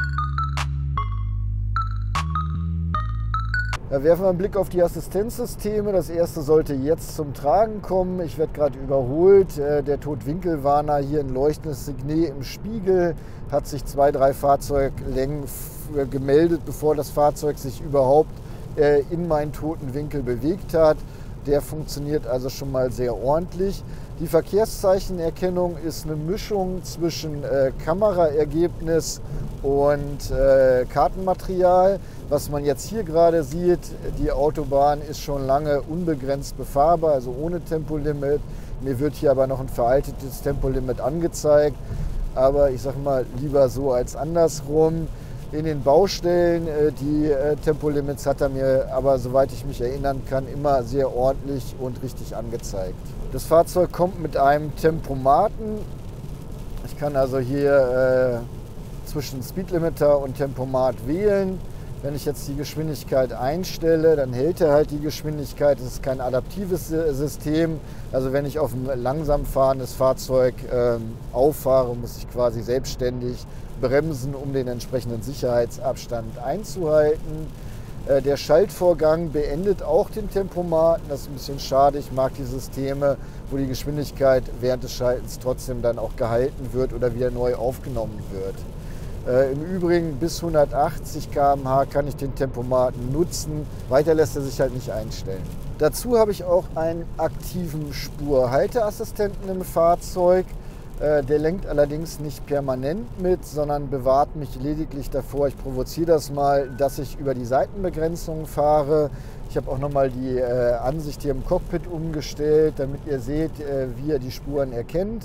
Da werfen wir einen Blick auf die Assistenzsysteme. Das erste sollte jetzt zum Tragen kommen. Ich werde gerade überholt. Der Totwinkelwarner hier, ein leuchtendes Signet im Spiegel, hat sich zwei, drei Fahrzeuglängen gemeldet, bevor das Fahrzeug sich überhaupt in meinen toten Winkel bewegt hat. Der funktioniert also schon mal sehr ordentlich. Die Verkehrszeichenerkennung ist eine Mischung zwischen äh, Kameraergebnis und äh, Kartenmaterial. Was man jetzt hier gerade sieht, die Autobahn ist schon lange unbegrenzt befahrbar, also ohne Tempolimit. Mir wird hier aber noch ein veraltetes Tempolimit angezeigt. Aber ich sage mal, lieber so als andersrum. In den Baustellen, die Tempolimits hat er mir aber, soweit ich mich erinnern kann, immer sehr ordentlich und richtig angezeigt. Das Fahrzeug kommt mit einem Tempomaten. Ich kann also hier äh, zwischen Speedlimiter und Tempomat wählen. Wenn ich jetzt die Geschwindigkeit einstelle, dann hält er halt die Geschwindigkeit. Es ist kein adaptives System. Also wenn ich auf ein langsam fahrendes Fahrzeug äh, auffahre, muss ich quasi selbstständig bremsen, um den entsprechenden Sicherheitsabstand einzuhalten. Äh, der Schaltvorgang beendet auch den Tempomaten. Das ist ein bisschen schade. Ich mag die Systeme, wo die Geschwindigkeit während des Schaltens trotzdem dann auch gehalten wird oder wieder neu aufgenommen wird. Äh, Im Übrigen bis hundertachtzig Kilometer pro Stunde kann ich den Tempomaten nutzen. Weiter lässt er sich halt nicht einstellen. Dazu habe ich auch einen aktiven Spurhalteassistenten im Fahrzeug. Äh, der lenkt allerdings nicht permanent mit, sondern bewahrt mich lediglich davor. Ich provoziere das mal, dass ich über die Seitenbegrenzung fahre. Ich habe auch nochmal die äh, Ansicht hier im Cockpit umgestellt, damit ihr seht, äh, wie er die Spuren erkennt.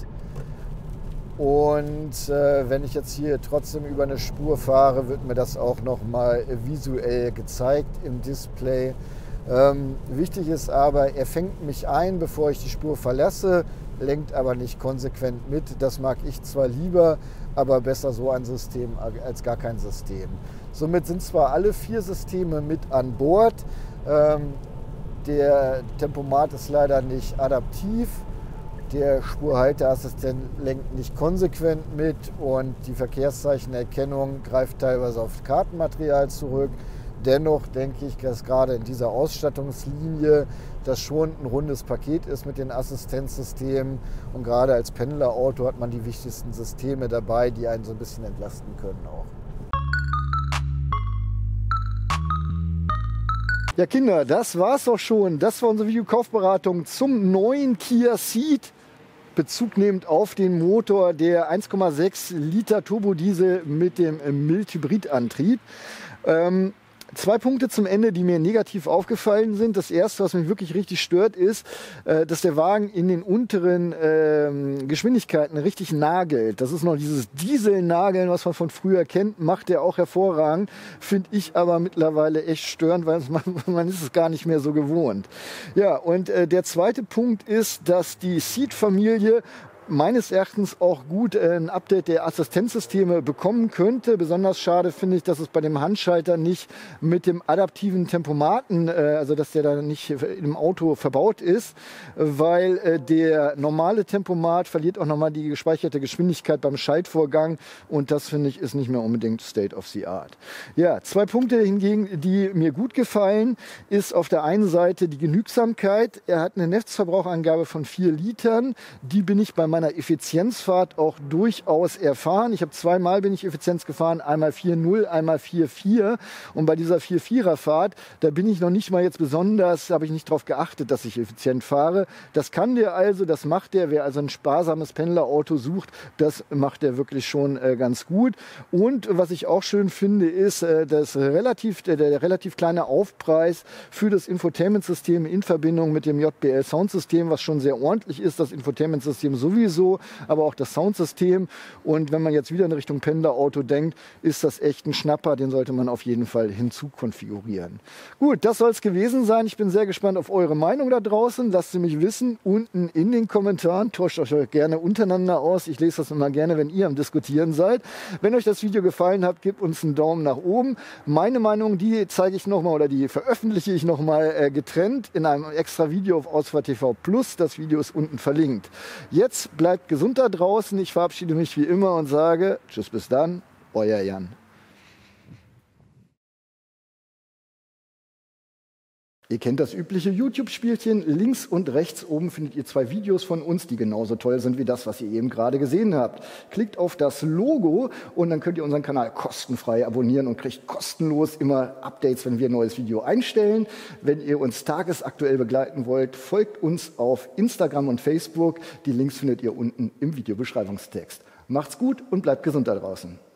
Und äh, wenn ich jetzt hier trotzdem über eine Spur fahre, wird mir das auch nochmal visuell gezeigt im Display. Ähm, wichtig ist aber, er fängt mich ein, bevor ich die Spur verlasse, lenkt aber nicht konsequent mit. Das mag ich zwar lieber, aber besser so ein System als gar kein System. Somit sind zwar alle vier Systeme mit an Bord. Ähm, der Tempomat ist leider nicht adaptiv. Der Spurhalteassistent lenkt nicht konsequent mit und die Verkehrszeichenerkennung greift teilweise auf Kartenmaterial zurück. Dennoch denke ich, dass gerade in dieser Ausstattungslinie das schon ein rundes Paket ist mit den Assistenzsystemen. Und gerade als Pendlerauto hat man die wichtigsten Systeme dabei, die einen so ein bisschen entlasten können auch. Ja Kinder, das war's auch schon. Das war unsere Videokaufberatung zum neuen Kia Ceed. Bezug nehmend auf den Motor der eins Komma sechs Liter Turbodiesel mit dem Mild-Hybrid-Antrieb. Ähm, Zwei Punkte zum Ende, die mir negativ aufgefallen sind. Das erste, was mich wirklich richtig stört, ist, äh, dass der Wagen in den unteren äh, Geschwindigkeiten richtig nagelt. Das ist noch dieses Dieselnageln, was man von früher kennt, macht er auch hervorragend. Finde ich aber mittlerweile echt störend, weil man, man ist es gar nicht mehr so gewohnt. Ja, und äh, der zweite Punkt ist, dass die Ceed-Familie meines Erachtens auch gut ein Update der Assistenzsysteme bekommen könnte. Besonders schade finde ich, dass es bei dem Handschalter nicht mit dem adaptiven Tempomaten, also dass der da nicht im Auto verbaut ist, weil der normale Tempomat verliert auch nochmal die gespeicherte Geschwindigkeit beim Schaltvorgang und das finde ich ist nicht mehr unbedingt State of the Art. Ja, zwei Punkte hingegen, die mir gut gefallen, ist auf der einen Seite die Genügsamkeit. Er hat eine Netzverbrauchangabe von vier Litern, die bin ich bei meinem meiner Effizienzfahrt auch durchaus erfahren. Ich habe zweimal bin ich Effizienz gefahren, einmal vier Komma null, einmal vier Komma vier. Und bei dieser vier Komma vierer Fahrt, da bin ich noch nicht mal jetzt besonders, habe ich nicht darauf geachtet, dass ich effizient fahre. Das kann der also, das macht der. Wer also ein sparsames Pendlerauto sucht, das macht der wirklich schon äh, ganz gut. Und was ich auch schön finde, ist, äh, das relativ, der, der relativ kleine Aufpreis für das Infotainment-System in Verbindung mit dem J B L-Soundsystem, was schon sehr ordentlich ist, das Infotainment-System sowieso, aber auch das Soundsystem. Und wenn man jetzt wieder in Richtung Pendlerauto denkt, ist das echt ein Schnapper, den sollte man auf jeden Fall hinzukonfigurieren. Gut, das soll es gewesen sein. Ich bin sehr gespannt auf eure Meinung da draußen. Lasst sie mich wissen, unten in den Kommentaren. Tauscht euch gerne untereinander aus. Ich lese das immer gerne, wenn ihr am Diskutieren seid. Wenn euch das Video gefallen hat, gebt uns einen Daumen nach oben. Meine Meinung, die zeige ich nochmal oder die veröffentliche ich nochmal äh, getrennt in einem extra Video auf Ausfahrt T V Plus. Das Video ist unten verlinkt. Jetzt bleibt gesund da draußen. Ich verabschiede mich wie immer und sage tschüss, bis dann, euer Jan. Ihr kennt das übliche YouTube-Spielchen. Links und rechts oben findet ihr zwei Videos von uns, die genauso toll sind wie das, was ihr eben gerade gesehen habt. Klickt auf das Logo und dann könnt ihr unseren Kanal kostenfrei abonnieren und kriegt kostenlos immer Updates, wenn wir ein neues Video einstellen. Wenn ihr uns tagesaktuell begleiten wollt, folgt uns auf Instagram und Facebook. Die Links findet ihr unten im Videobeschreibungstext. Macht's gut und bleibt gesund da draußen.